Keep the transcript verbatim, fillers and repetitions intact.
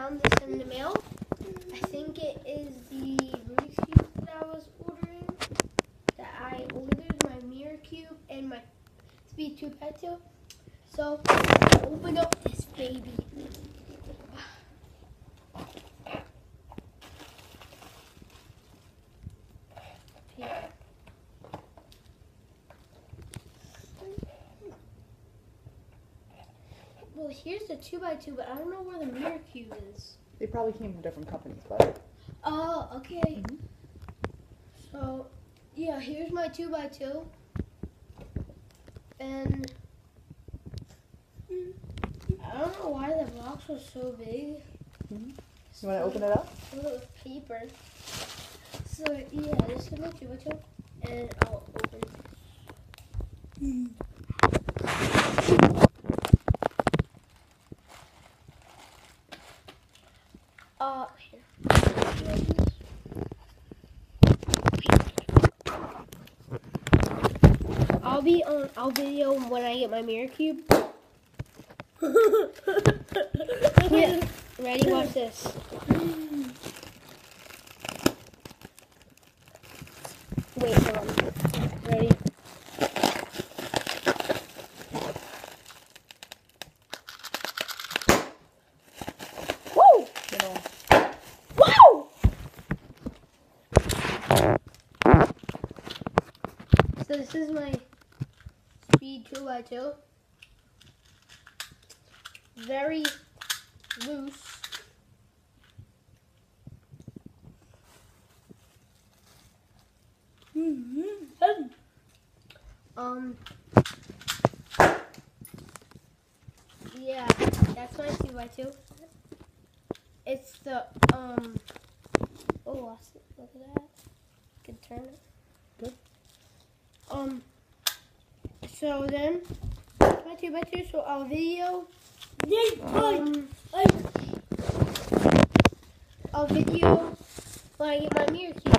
found this in the mail. I think it is the Rubik's Cube that I was ordering. That I ordered, my Mirror Cube and my Speed two by two. So, open up this baby. Here. Well, here's the two by two, but I don't know where the Mirror Cube is. They probably came from different companies, but. Oh, okay. Mm-hmm. So, yeah, here's my two by two. And I don't know why the box was so big. Mm-hmm. You want to open it up? Filled with paper. So, yeah, this is my two by two. And I'll open it. Mm. Uh, here. I'll be on, I'll video when I get my Mirror Cube. Yeah. Ready? Watch this. Wait, hold on. Ready? Woo! You know. Wow! So this is my Speed two by two. Very loose. Um. Yeah, that's my two by two. It's the um. Oh, lost it. Look at that. Could turn it. Good. Um. So then, my two by two. So I'll video. Um, I'll video when I get my Mirror Cube.